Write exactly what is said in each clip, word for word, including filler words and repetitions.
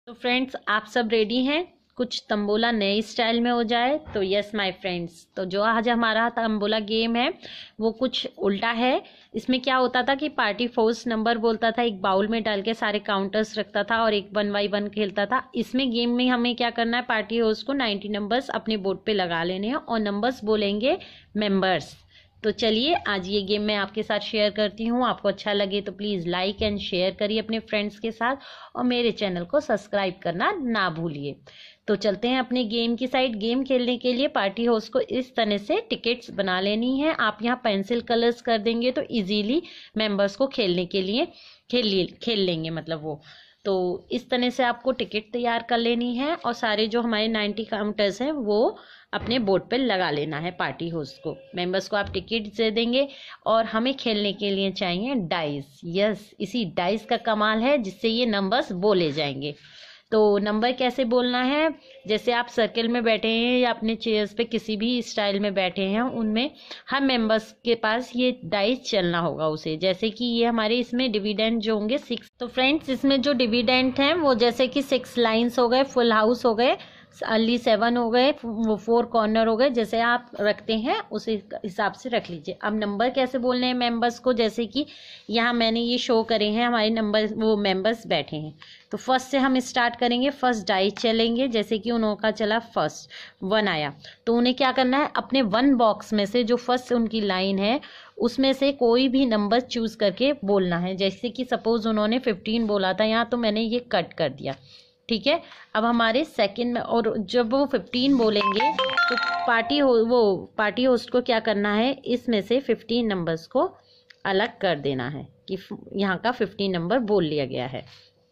तो फ्रेंड्स, आप सब रेडी हैं? कुछ तंबोला नए स्टाइल में हो जाए तो यस माय फ्रेंड्स। तो जो आज हमारा तंबोला गेम है वो कुछ उल्टा है। इसमें क्या होता था कि पार्टी फोर्स नंबर बोलता था, एक बाउल में डाल के सारे काउंटर्स रखता था और एक वन बाई वन खेलता था। इसमें गेम में हमें क्या करना है, पार्टी होस्ट को नाइन्टी नंबर्स अपने बोर्ड पे लगा लेने हैं और नंबर्स बोलेंगे मेंबर्स। तो चलिए आज ये गेम मैं आपके साथ शेयर करती हूँ। आपको अच्छा लगे तो प्लीज़ लाइक एंड शेयर करिए अपने फ्रेंड्स के साथ और मेरे चैनल को सब्सक्राइब करना ना भूलिए। तो चलते हैं अपने गेम की साइड। गेम खेलने के लिए पार्टी होस्ट को इस तरह से टिकट्स बना लेनी है। आप यहाँ पेंसिल कलर्स कर देंगे तो इजीली मेंबर्स को खेलने के लिए खेल खेल लेंगे, मतलब वो। तो इस तरह से आपको टिकट तैयार कर लेनी है और सारे जो हमारे नाइन्टी काउंटर्स हैं वो अपने बोर्ड पे लगा लेना है। पार्टी होस्ट को, मेंबर्स को आप टिकट दे देंगे और हमें खेलने के लिए चाहिए डाइस। यस, इसी डाइस का कमाल है जिससे ये नंबर्स बोले जाएंगे। तो नंबर कैसे बोलना है, जैसे आप सर्कल में बैठे हैं या अपने चेयर्स पे किसी भी स्टाइल में बैठे हैं, उनमें हर मेंबर्स के पास ये डाइस चलना होगा उसे। जैसे कि ये हमारे इसमें डिविडेंड जो होंगे सिक्स। तो फ्रेंड्स, इसमें जो डिविडेंड हैं वो जैसे कि सिक्स लाइन्स हो गए, फुल हाउस हो गए, अर्ली सेवन हो गए, वो फोर कॉर्नर हो गए। जैसे आप रखते हैं उस हिसाब से रख लीजिए। अब नंबर कैसे बोलने हैं मेंबर्स को, जैसे कि यहाँ मैंने ये शो करे हैं हमारे नंबर, वो मेंबर्स बैठे हैं। तो फर्स्ट से हम स्टार्ट करेंगे, फर्स्ट डाइस चलेंगे। जैसे कि उनका चला फर्स्ट, वन आया, तो उन्हें क्या करना है, अपने वन बॉक्स में से जो फर्स्ट उनकी लाइन है उसमें से कोई भी नंबर चूज करके बोलना है। जैसे कि सपोज उन्होंने फिफ्टीन बोला था यहाँ, तो मैंने ये कट कर दिया, ठीक है। अब हमारे सेकंड में, और जब वो फिफ्टीन बोलेंगे तो पार्टी हो वो पार्टी होस्ट को क्या करना है, इसमें से फिफ्टीन नंबर्स को अलग कर देना है कि यहाँ का फिफ्टीन नंबर बोल लिया गया है।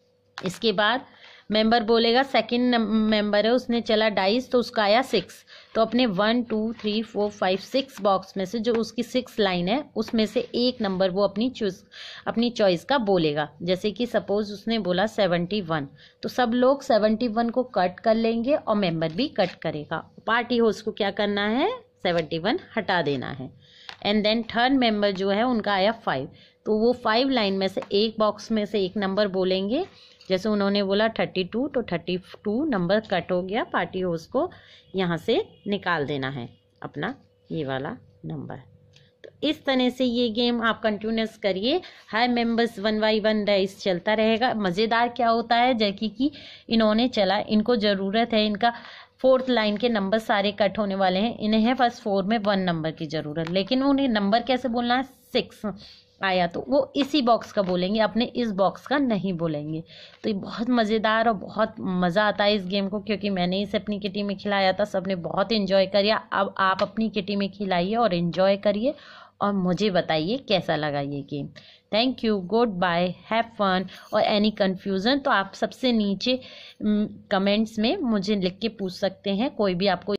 इसके बाद मेंबर बोलेगा, सेकंड मेंबर है उसने चला डाइस तो उसका आया सिक्स, तो अपने one two three four five six box में से जो उसकी सिक्स लाइन है उसमें से एक नंबर वो अपनी चूज अपनी चॉइस का बोलेगा। जैसे कि सपोज उसने बोला सेवेंटी वन, तो सब लोग सेवेंटी वन को कट कर लेंगे और मेंबर भी कट करेगा। पार्टी होस्ट को क्या करना है, सेवेंटी वन हटा देना है। एंड देन थर्ड मेंबर जो है उनका आया फाइव, तो वो फाइव लाइन में से एक बॉक्स में से एक नंबर बोलेंगे। जैसे उन्होंने बोला थर्टी टू, तो थर्टी टू नंबर कट हो गया। पार्टी होस्ट को यहाँ से निकाल देना है अपना ये वाला नंबर। तो इस तरह से ये गेम आप कंटिन्यूस करिए, हर members one by one dice चलता रहेगा। मज़ेदार क्या होता है, जैसे कि इन्होंने चला, इनको ज़रूरत है, इनका फोर्थ लाइन के नंबर सारे कट होने वाले हैं, इन्हें है फर्स्ट फोर में वन नंबर की ज़रूरत, लेकिन उन्हें नंबर कैसे बोलना है, सिक्स आया तो वो इसी बॉक्स का बोलेंगे, अपने इस बॉक्स का नहीं बोलेंगे। तो ये बहुत मज़ेदार और बहुत मज़ा आता है इस गेम को, क्योंकि मैंने इसे अपनी किटी में खिलाया था, सबने बहुत एंजॉय किया। अब आप अपनी किटी में खिलाइए और एंजॉय करिए और मुझे बताइए कैसा लगा ये game. Thank you, good bye, have fun. और एनी कन्फ्यूज़न तो आप सबसे नीचे कमेंट्स में मुझे लिख के पूछ सकते हैं, कोई भी आपको